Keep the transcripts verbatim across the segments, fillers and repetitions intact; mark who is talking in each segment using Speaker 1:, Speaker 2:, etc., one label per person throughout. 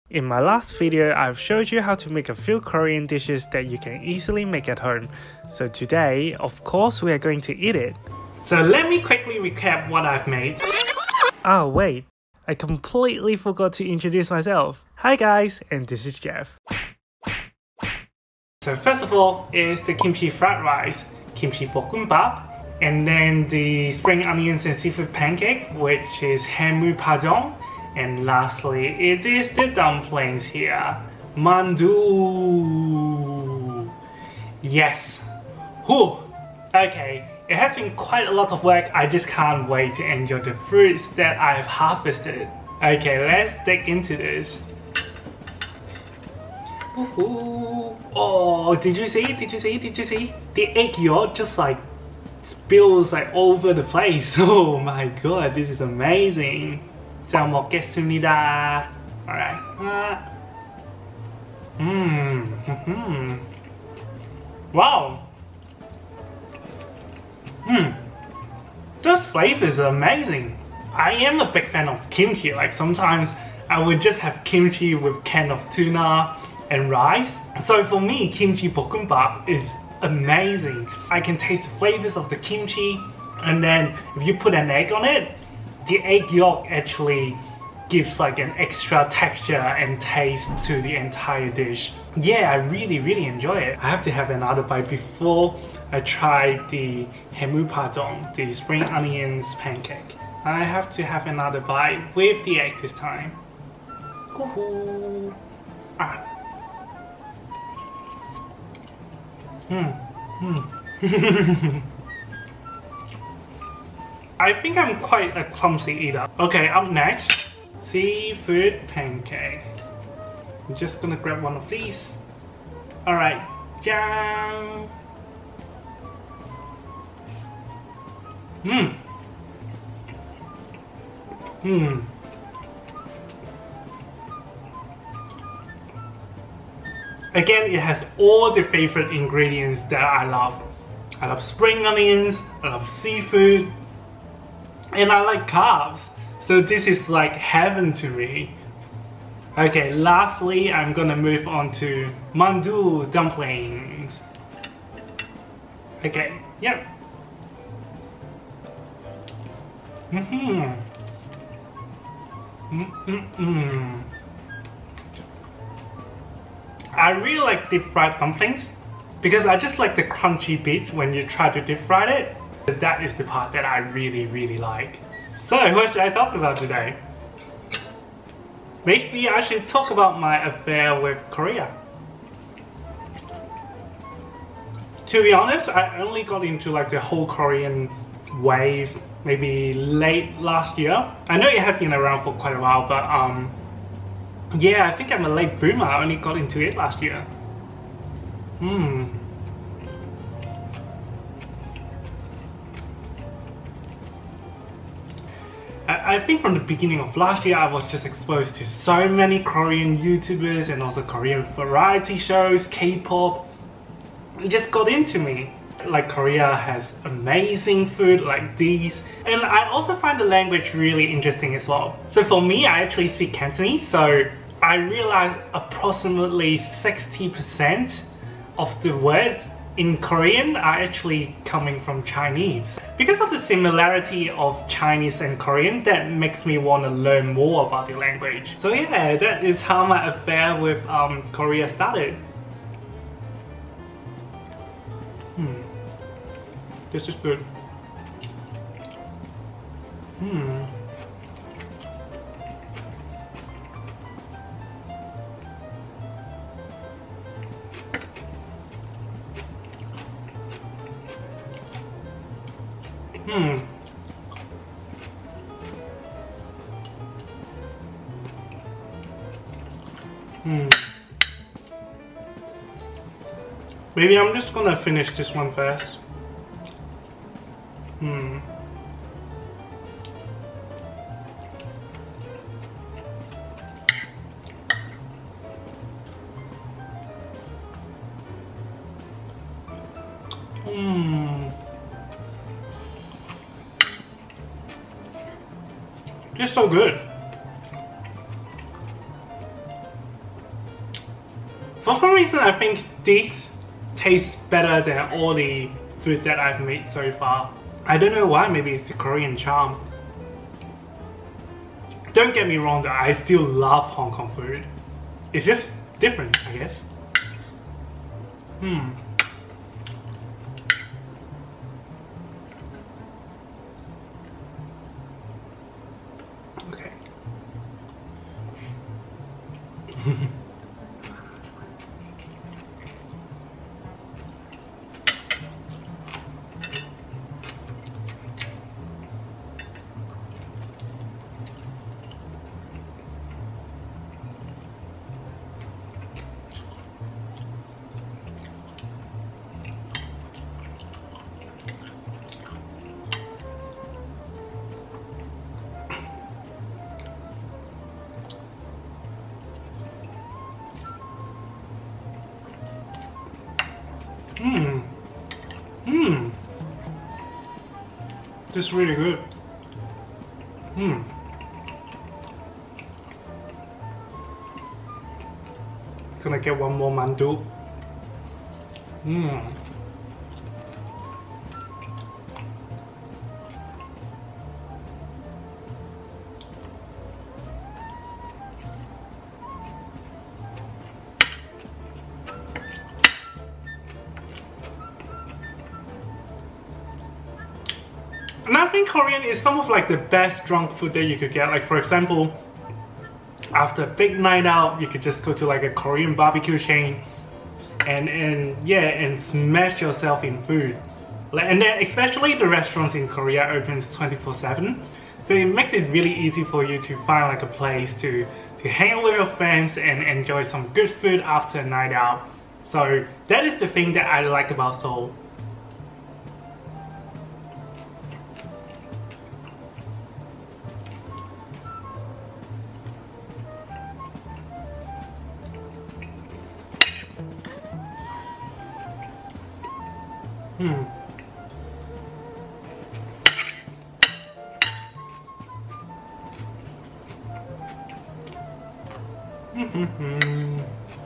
Speaker 1: In my last video, I've showed you how to make a few Korean dishes that you can easily make at home. So today, of course, we are going to eat it. So let me quickly recap what I've made. Ah, wait, I completely forgot to introduce myself. Hi guys, and this is Jeff. So first of all is the kimchi fried rice, kimchi bokkeumbap, and then the spring onions and seafood pancake, which is haemulpajong. And lastly, it is the dumplings here, mandu. Yes. Whew. Okay, it has been quite a lot of work. I just can't wait to enjoy the fruits that I've harvested. Okay, let's dig into this. Ooh. Oh, did you see? Did you see? Did you see? The egg yolk just like spills like over the place. Oh my god, this is amazing. 자, 먹겠습니다. Alright. Mmm. Mm-hmm. Wow. Mmm. Those flavors are amazing. I am a big fan of kimchi. Like sometimes I would just have kimchi with can of tuna and rice. So for me, kimchi bokkeumbap is amazing. I can taste the flavors of the kimchi, and then if you put an egg on it, the egg yolk actually gives like an extra texture and taste to the entire dish. Yeah, I really really enjoy it. I have to have another bite before I try the haemulpajong, the spring onions pancake. I have to have another bite with the egg this time. Woohoo! Ah. Hmm. Hmm. I think I'm quite a clumsy eater. Okay, up next, seafood pancake. I'm just gonna grab one of these. Alright, jam. Mmm. Mmm. Again, it has all the favorite ingredients that I love. I love spring onions, I love seafood, and I like carbs, so this is like heaven to me. Okay, lastly, I'm gonna move on to mandu dumplings. Okay, yep. Mm-hmm. Mm-mm-mm. I really like deep fried dumplings because I just like the crunchy bits when you try to deep fry it. That is the part that I really really like. So what should I talk about today? Maybe I should talk about my affair with Korea. To be honest, I only got into like the whole Korean wave maybe late last year. I know it has been around for quite a while, but um yeah, I think I'm a late boomer. I only got into it last year. Hmm. I think from the beginning of last year, I was just exposed to so many Korean YouTubers and also Korean variety shows, K-pop. It just got into me. Like Korea has amazing food like these. And I also find the language really interesting as well. So for me, I actually speak Cantonese, so I realized approximately sixty percent of the words in Korean are actually coming from Chinese. Because of the similarity of Chinese and Korean, that makes me want to learn more about the language. So yeah, that is how my affair with um, Korea started. Hmm. This is good. Hmm. Hmm. Hmm. Maybe I'm just gonna finish this one first. Hmm. Hmm. It's so good. For some reason, I think this tastes better than all the food that I've made so far. I don't know why, maybe it's the Korean charm. Don't get me wrong though, I still love Hong Kong food. It's just different, I guess. Hmm. Okay. Mmm. Mmm. This is really good. Mmm. Gonna get one more mandu. Mmm. And I think Korean is some of like the best drunk food that you could get. Like for example, after a big night out, you could just go to like a Korean barbecue chain and and yeah, and smash yourself in food. And then especially the restaurants in Korea opens twenty-four seven, so it makes it really easy for you to find like a place to to hang out with your friends and enjoy some good food after a night out. So that is the thing that I like about Seoul. Hmm. Mm-hmm.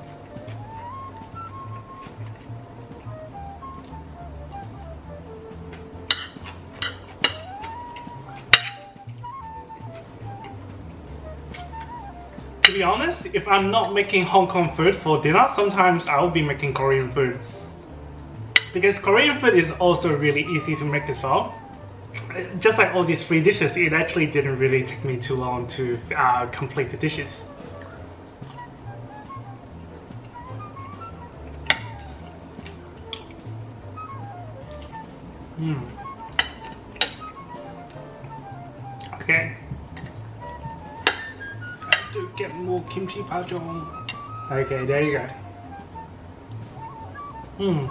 Speaker 1: To be honest, if I'm not making Hong Kong food for dinner, sometimes I'll be making Korean food. Because Korean food is also really easy to make as well. Just like all these three dishes, it actually didn't really take me too long to uh, complete the dishes. Hmm. Okay. I have to get more kimchi powder. Okay, there you go. Hmm.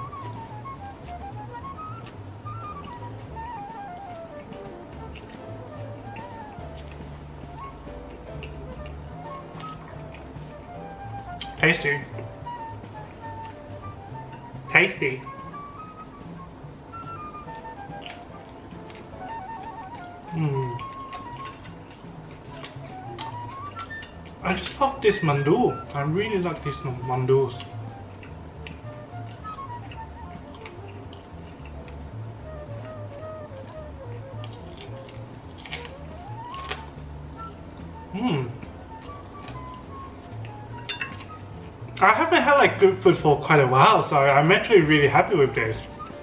Speaker 1: Tasty. Tasty. Hmm. I just love this mandu. I really like these mandus. Hmm. I haven't had like good food for quite a while, so I'm actually really happy with this.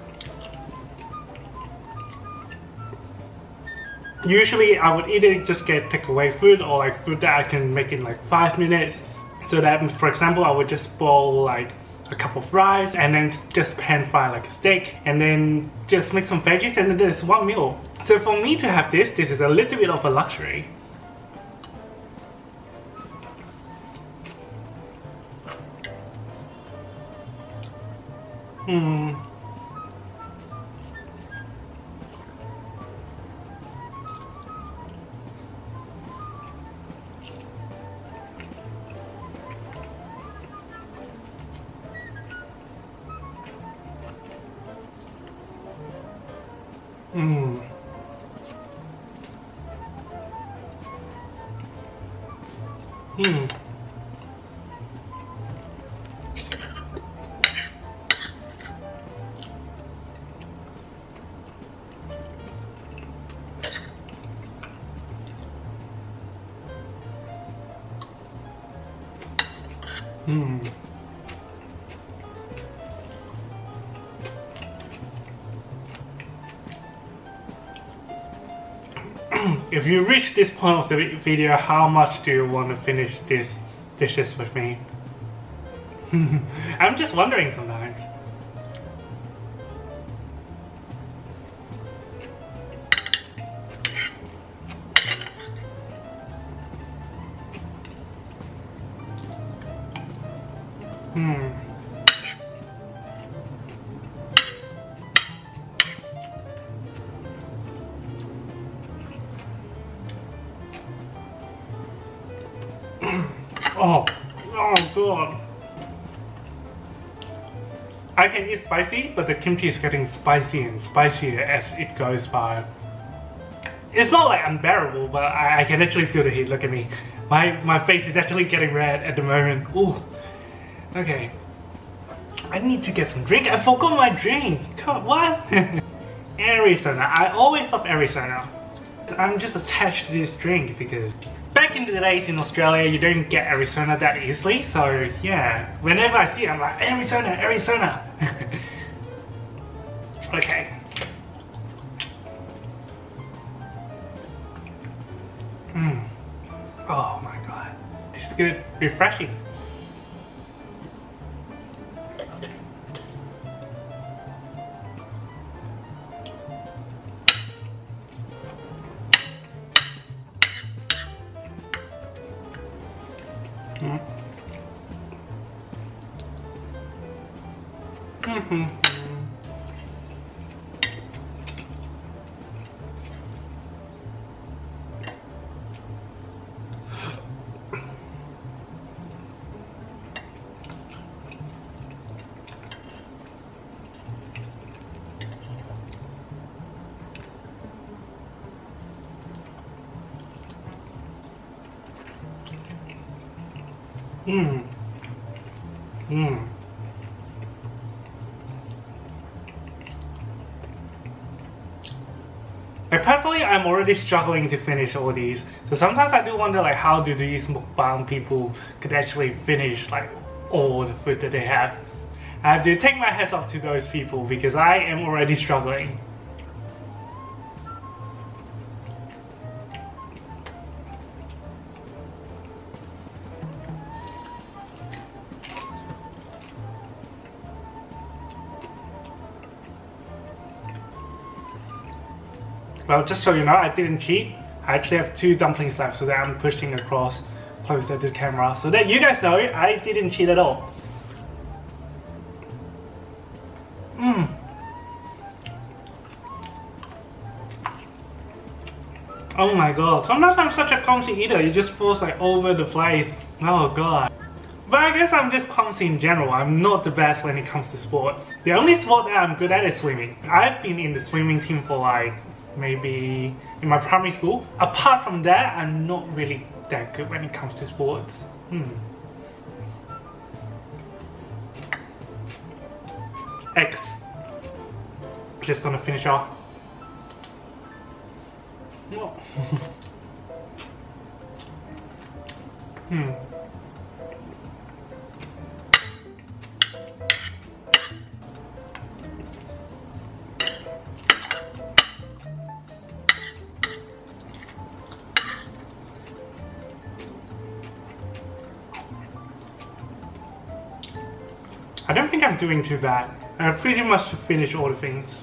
Speaker 1: Usually I would either just get takeaway food or like food that I can make in like five minutes. So that, for example, I would just boil like a cup of rice and then just pan fry like a steak and then just make some veggies and then there's one meal. So for me to have this, this is a little bit of a luxury. Hmm. Hmm. Hmm. Hmm. If you reach this point of the video, how much do you want to finish these dishes with me? I'm just wondering sometimes. Hmm. Oh, oh god. I can eat spicy, but the kimchi is getting spicy and spicier as it goes by. It's not like unbearable, but I, I can actually feel the heat. Look at me. My my face is actually getting red at the moment. Ooh. Okay. I need to get some drink. I forgot my drink. God, what? Arizona. I always love Arizona. I'm just attached to this drink because back in the days in Australia, you don't get Arizona that easily. So yeah, whenever I see it, I'm like, Arizona, Arizona. Okay. Mm. Oh my god, this is good, refreshing. Mm. Mm-hmm. Mm. Mm. Like personally, I'm already struggling to finish all these. So sometimes I do wonder like how do these mukbang people could actually finish like all the food that they have. I have to take my hats off to those people because I am already struggling. Well, just so you know, I didn't cheat. I actually have two dumplings left so that I'm pushing across closer to the camera so that you guys know I didn't cheat at all. Mmm. Oh my god, sometimes I'm such a clumsy eater, you just falls like over the place. Oh god. But I guess I'm just clumsy in general. I'm not the best when it comes to sport. The only sport that I'm good at is swimming. I've been in the swimming team for like maybe in my primary school. Apart from that, I'm not really that good when it comes to sports. Hmm. Eggs. Just gonna finish off. Oh. Hmm. I don't think I'm doing too bad. I pretty much finished all the things.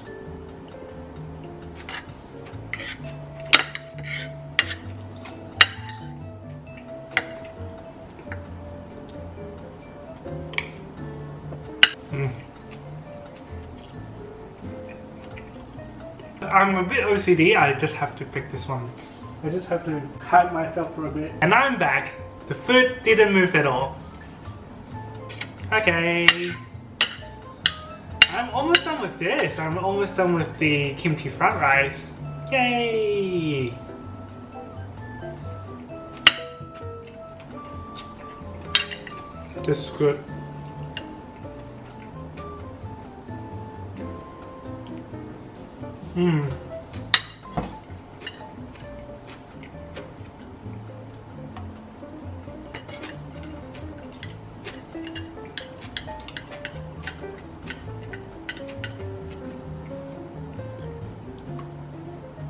Speaker 1: Mm. I'm a bit O C D, I just have to pick this one. I just have to hide myself for a bit. And I'm back. The food didn't move at all. Okay. I'm almost done with this. I'm almost done with the kimchi fried rice. Yay! This is good. Mmm.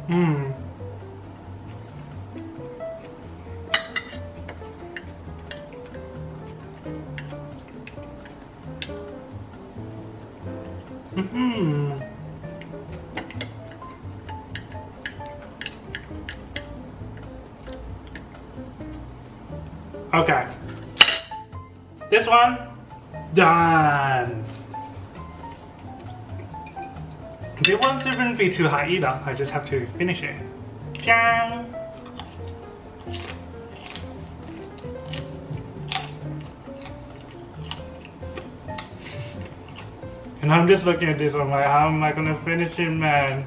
Speaker 1: Mmm. Mm-hmm. Okay. This one, done. This one shouldn't be too hot either. I just have to finish it. Ciao. And I'm just looking at this, I'm like, how am I gonna finish it, man?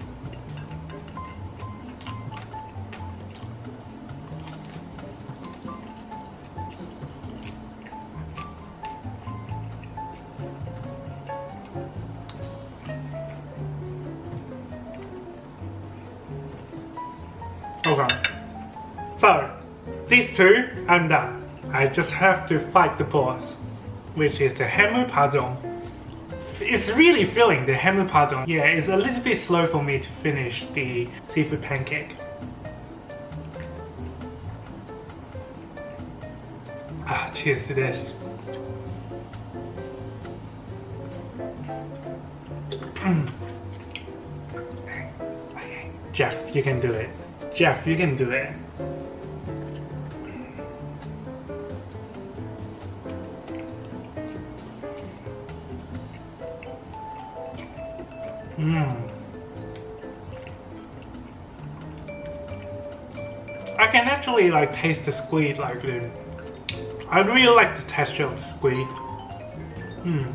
Speaker 1: Okay. So, these two, I'm done. I just have to fight the boss, which is the hammer padon. It's really filling, the hammer padon. Yeah, it's a little bit slow for me to finish the seafood pancake. Ah, cheers to this. Mm. Okay. Jeff, you can do it. Jeff, you can do it. Mmm. I can actually like taste the squid, like the, I really like the texture of the squid. Hmm.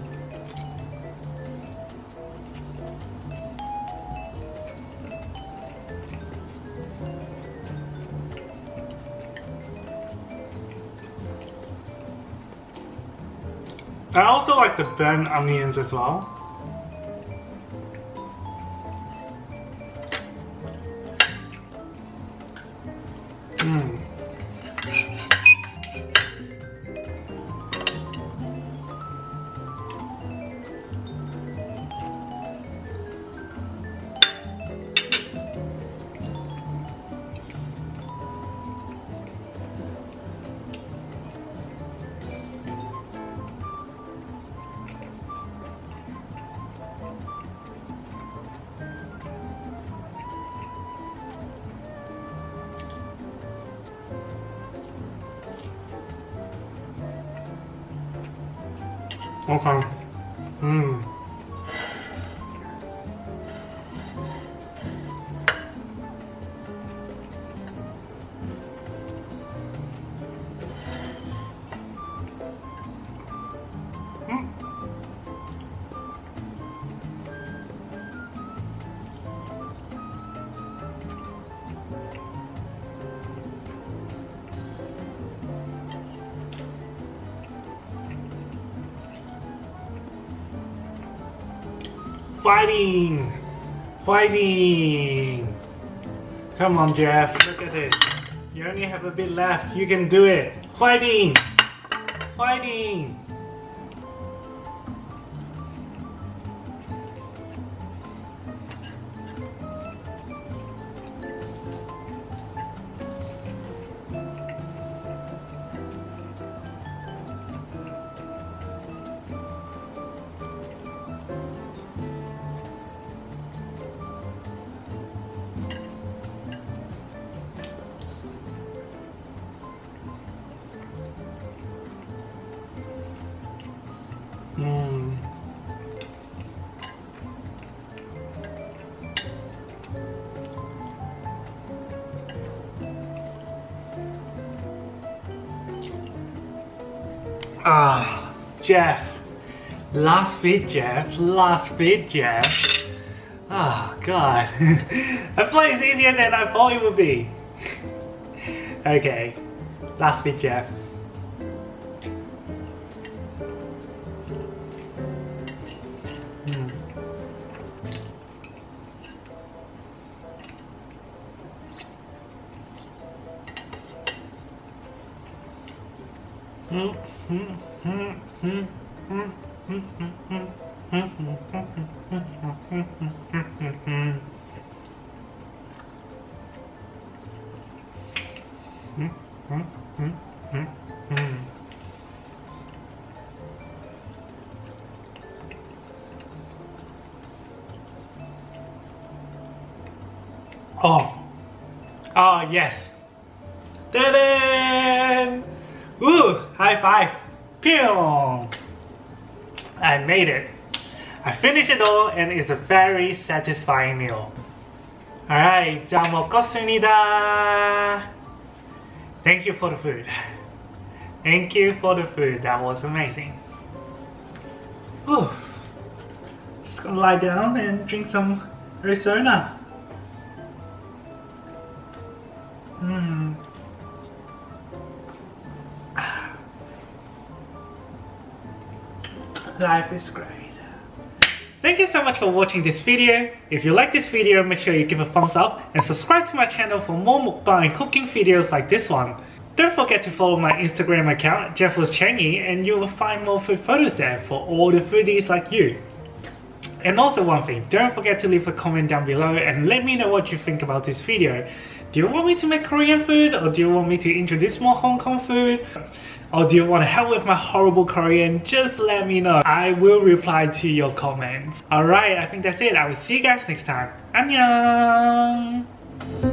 Speaker 1: I also like the burnt onions as well. Mm. Okay. Mmm. Mm. Fighting! Fighting! Come on, Jeff, look at it. You only have a bit left. You can do it. Fighting! Fighting! Mm. Ah, Jeff. Last bit, Jeff. Last bit, Jeff. Oh, God. That play is easier than I thought it would be. Okay. Last bit, Jeff. Mm. Mm, mm, mm, mm, mm, mm, mm, mm, mm, mm, mm. Mm, mm, mm, mm, mm. Oh, oh yes. Ta-da! Ooh, high five. Pew! I made it. I finished it all and it's a very satisfying meal. Alright, 잘 먹었습니다. Thank you for the food. Thank you for the food. That was amazing. Ooh. Just gonna lie down and drink some Arizona. Mm. Life is great. Thank you so much for watching this video. If you like this video, make sure you give a thumbs up and subscribe to my channel for more mukbang and cooking videos like this one. Don't forget to follow my Instagram account, Jeffles Chengy, and you will find more food photos there for all the foodies like you. And also one thing, don't forget to leave a comment down below and let me know what you think about this video. Do you want me to make Korean food, or do you want me to introduce more Hong Kong food? Or do you want to help with my horrible Korean? Just let me know. I will reply to your comments. Alright, I think that's it. I will see you guys next time. Annyeong!